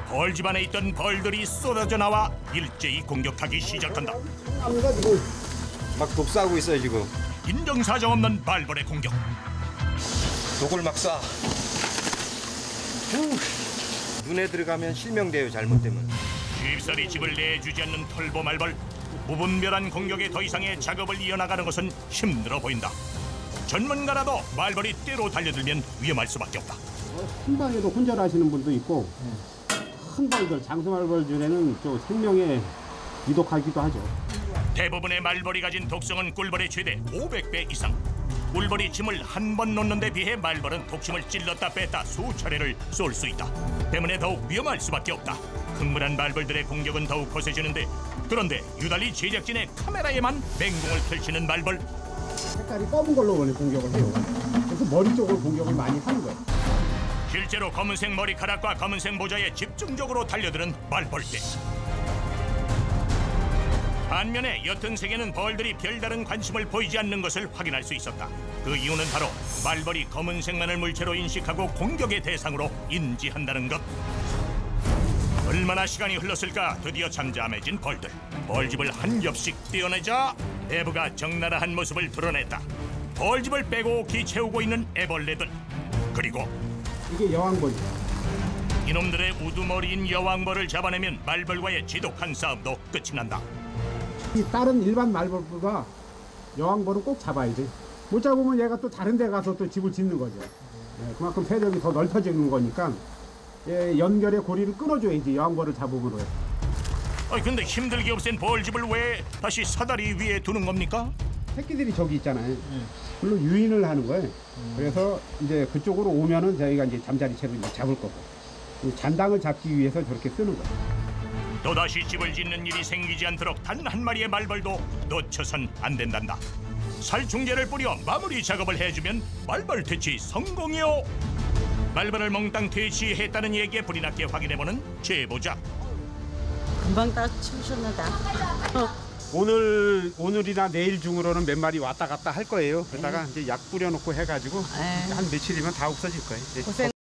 벌집 안에 있던 벌들이 쏟아져 나와 일제히 공격하기 시작한다. 막 독사하고 있어요 지금. 인정사정 없는 말벌의 공격. 독을 막 쏴. 눈에 들어가면 실명돼요 잘못되면. 쉽사리 집을 내주지 않는 털보 말벌. 무분별한 공격에 더 이상의 작업을 이어나가는 것은 힘들어 보인다. 전문가라도 말벌이 때로 달려들면 위험할 수밖에 없다. 한 방에도 혼절하시는 분도 있고 큰 벌들, 장수말벌 중에는 좀 생명에 위독하기도 하죠. 대부분의 말벌이 가진 독성은 꿀벌의 최대 500배 이상. 꿀벌이 침을 한 번 놓는 데 비해 말벌은 독침을 찔렀다 뺐다 수차례를 쏠 수 있다. 때문에 더욱 위험할 수밖에 없다. 흥분한 말벌들의 공격은 더욱 거세지는데, 그런데 유달리 제작진의 카메라에만 맹공을 펼치는 말벌. 색깔이 검은 걸로 원래 공격을 해요. 그래서 머리 쪽으로 공격을 많이 하는 거예요. 실제로 검은색 머리카락과 검은색 모자에 집중적으로 달려드는 말벌떼. 반면에 옅은 색에는 벌들이 별다른 관심을 보이지 않는 것을 확인할 수 있었다. 그 이유는 바로 말벌이 검은색만을 물체로 인식하고 공격의 대상으로 인지한다는 것. 얼마나 시간이 흘렀을까 드디어 잠잠해진 벌들. 벌집을 한 겹씩 떼어내자 내부가 적나라한 모습을 드러냈다. 벌집을 빼곡히 채우고 있는 애벌레들. 그리고 이게 여왕벌이에요. 이놈들의 우두머리인 여왕벌을 잡아내면 말벌과의 지독한 싸움도 끝이 난다. 이 다른 일반 말벌보다 여왕벌은 꼭 잡아야 돼. 못 잡으면 얘가 또 다른 데 가서 또 집을 짓는 거죠. 그만큼 세력이 더 넓혀지는 거니까 연결의 고리를 끊어줘야지 여왕벌을 잡음으로. 근데 힘들게 없앤 벌집을 왜 다시 사다리 위에 두는 겁니까? 새끼들이 저기 있잖아요. 그걸로 유인을 하는 거예요. 그래서 이제 그쪽으로 오면은 저희가 이제 잠자리채로 잡을 거고, 잔당을 잡기 위해서 저렇게 쓰는 거예요. 또다시 집을 짓는 일이 생기지 않도록 단 한 마리의 말벌도 놓쳐선 안 된단다. 살충제를 뿌려 마무리 작업을 해주면 말벌 퇴치 성공이요. 말벌을 몽땅 퇴치했다는 얘기에 불이 났게 확인해보는 제보자. 금방 다 치우셨나다. 오늘이나 내일 중으로는 몇 마리 왔다 갔다 할 거예요. 그러다가 이제 약 뿌려놓고 해가지고 한 며칠이면 다 없어질 거예요. 고생.